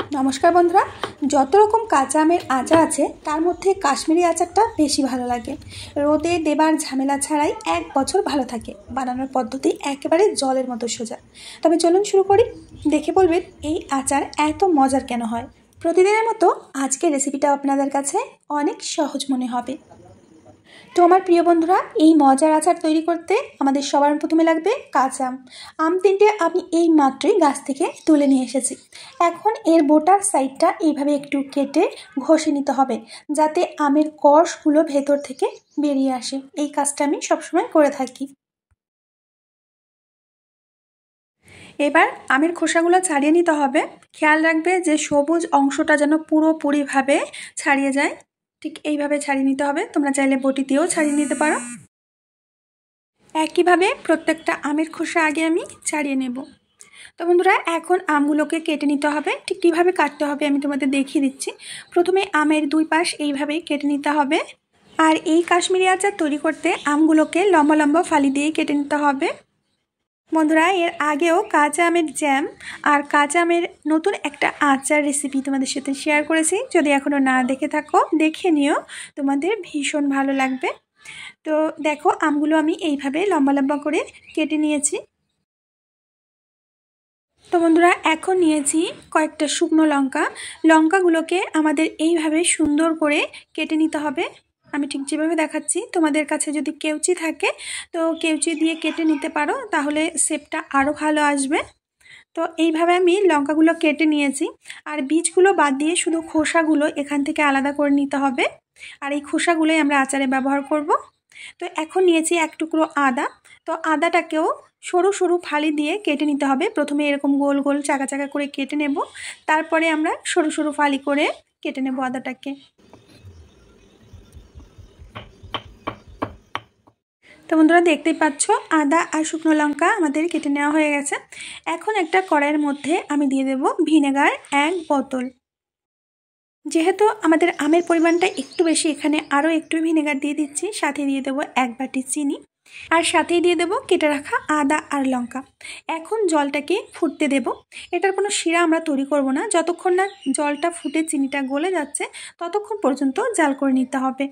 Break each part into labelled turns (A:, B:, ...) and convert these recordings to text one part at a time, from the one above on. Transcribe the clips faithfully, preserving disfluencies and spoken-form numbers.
A: নমস্কার বন্ধুরা, যত রকম কাঁচা আমের আচার আছে তার মধ্যে কাশ্মীরি আচারটা বেশি ভালো লাগে। রোদে দেবার ঝামেলা ছাড়াই এক বছর ভালো থাকে। বানানোর পদ্ধতি একেবারে জলের মতো সোজা। তবে চলুন শুরু করি। দেখে বলবেন এই আচার এত মজার কেন হয়। প্রতিদিনের মতো আজকের রেসিপিটা আপনাদের কাছে অনেক সহজ মনে হবে। তো আমার প্রিয় বন্ধুরা, এই মজার আচার তৈরি করতে আমাদের সবার প্রথমে লাগবে কাঁচা আম। আম তিনটে আমি এই মাত্রই গাছ থেকে তুলে নিয়ে এসেছি। এখন এর বোটার সাইডটা এইভাবে একটু কেটে ঘষে নিতে হবে, যাতে আমের কষগুলো ভেতর থেকে বেরিয়ে আসে। এই কাজটা আমি সবসময় করে থাকি। এবার আমের খোসাগুলো ছাড়িয়ে নিতে হবে। খেয়াল রাখবে যে সবুজ অংশটা যেন পুরোপুরিভাবে ছাড়িয়ে যায়। ঠিক এইভাবে ছাড়িয়ে নিতে হবে। তোমরা চাইলে বটি দিয়েও ছাড়িয়ে নিতে পারো। একইভাবে প্রত্যেকটা আমের খোসা আগে আমি ছাড়িয়ে নেব। তো বন্ধুরা, এখন আমগুলোকে কেটে নিতে হবে। ঠিক কীভাবে কাটতে হবে আমি তোমাদের দেখিয়ে দিচ্ছি। প্রথমে আমের দুই পাশ এইভাবে কেটে নিতে হবে। আর এই কাশ্মীরি আচার তৈরি করতে আমগুলোকে লম্বা লম্বা ফালি দিয়ে কেটে নিতে হবে। বন্ধুরা, এর আগেও কাঁচা আমের জ্যাম আর কাঁচা আমের নতুন একটা আচার রেসিপি তোমাদের সাথে শেয়ার করেছি। যদি এখনও না দেখে থাকো দেখে নিও, তোমাদের ভীষণ ভালো লাগবে। তো দেখো, আমগুলো আমি এইভাবে লম্বা লম্বা করে কেটে নিয়েছি। তো বন্ধুরা, এখন নিয়েছি কয়েকটা শুকনো লঙ্কা। লঙ্কাগুলোকে আমাদের এইভাবে সুন্দর করে কেটে নিতে হবে। আমি ঠিক যেভাবে দেখাচ্ছি, তোমাদের কাছে যদি কেউচি থাকে তো কেউচি দিয়ে কেটে নিতে পারো, তাহলে শেপটা আরও ভালো আসবে। তো এইভাবে আমি লঙ্কাগুলো কেটে নিয়েছি। আর বীজগুলো বাদ দিয়ে শুধু খোসাগুলো এখান থেকে আলাদা করে নিতে হবে। আর এই খোসাগুলোই আমরা আচারে ব্যবহার করব। তো এখন নিয়েছি এক টুকরো আদা। তো আদাটাকেও সরু সরু ফালি দিয়ে কেটে নিতে হবে। প্রথমে এরকম গোল গোল চাকা চাকা করে কেটে নেব, তারপরে আমরা সরু সরু ফালি করে কেটে নেব আদাটাকে। তো বন্ধুরা, দেখতেই পাচ্ছ আদা আর শুকনো লঙ্কা আমাদের কেটে নেওয়া হয়ে গেছে। এখন একটা কড়াইয়ের মধ্যে আমি দিয়ে দেব ভিনেগার এক বোতল। যেহেতু আমাদের আমের পরিমাণটা একটু বেশি, এখানে আরও একটু ভিনেগার দিয়ে দিচ্ছি। সাথে দিয়ে দেবো এক বাটি চিনি, আর সাথেই দিয়ে দেবো কেটে রাখা আদা আর লঙ্কা। এখন জলটাকে ফুটতে দেব। এটার কোনো শিরা আমরা তৈরি করব না। যতক্ষণ না জলটা ফুটে চিনিটা গলে যাচ্ছে ততক্ষণ পর্যন্ত জাল করে নিতে হবে।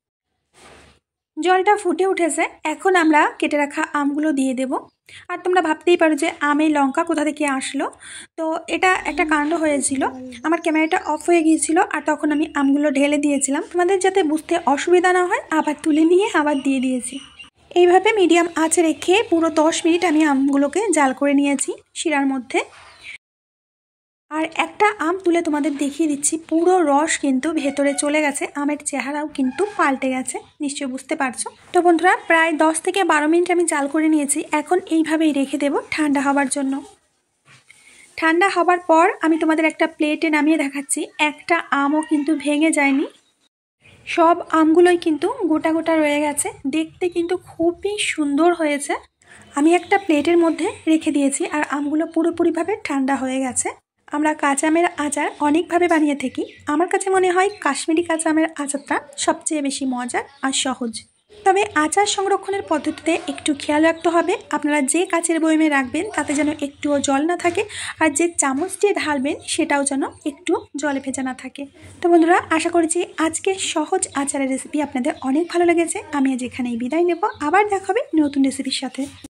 A: জলটা ফুটে উঠেছে, এখন আমরা কেটে রাখা আমগুলো দিয়ে দেব। আর তোমরা ভাবতেই পারো যে আমে লঙ্কা কোথা থেকে আসলো। তো এটা একটা কাণ্ড হয়েছিল, আমার ক্যামেরাটা অফ হয়ে গিয়েছিল আর তখন আমি আমগুলো ঢেলে দিয়েছিলাম। তোমাদের যাতে বুঝতে অসুবিধা না হয় আবার তুলে নিয়ে আবার দিয়ে দিয়েছি। এইভাবে মিডিয়াম আঁচে রেখে পুরো দশ মিনিট আমি আমগুলোকে জাল করে নিয়েছি শিরার মধ্যে। আর একটা আম তুলে তোমাদের দেখিয়ে দিচ্ছি, পুরো রস কিন্তু ভেতরে চলে গেছে। আমের চেহারাও কিন্তু পাল্টে গেছে, নিশ্চয়ই বুঝতে পারছো। তো বন্ধুরা, প্রায় দশ থেকে বারো মিনিট আমি জাল করে নিয়েছি। এখন এইভাবেই রেখে দেব ঠান্ডা হওয়ার জন্য। ঠান্ডা হবার পর আমি তোমাদের একটা প্লেটে নামিয়ে দেখাচ্ছি। একটা আমও কিন্তু ভেঙে যায়নি, সব আমগুলোই কিন্তু গোটা গোটা রয়ে গেছে। দেখতে কিন্তু খুবই সুন্দর হয়েছে। আমি একটা প্লেটের মধ্যে রেখে দিয়েছি আর আমগুলো পুরোপুরিভাবে ঠান্ডা হয়ে গেছে। আমরা কাঁচা আমের আচার অনেকভাবে বানিয়ে থাকি। আমার কাছে মনে হয় কাশ্মীরি কাঁচা আমের আচারটা সবচেয়ে বেশি মজার আর সহজ। তবে আচার সংরক্ষণের পদ্ধতিতে একটু খেয়াল রাখতে হবে। আপনারা যে কাচের বয়মে রাখবেন তাতে যেন একটুও জল না থাকে, আর যে চামচ দিয়ে ঢালবেন সেটাও যেন একটু জলে ভেজা না থাকে। তো বন্ধুরা, আশা করছি আজকে সহজ আচারের রেসিপি আপনাদের অনেক ভালো লেগেছে। আমি আজ এখানেই বিদায় নেব। আবার দেখা হবে নতুন রেসিপির সাথে।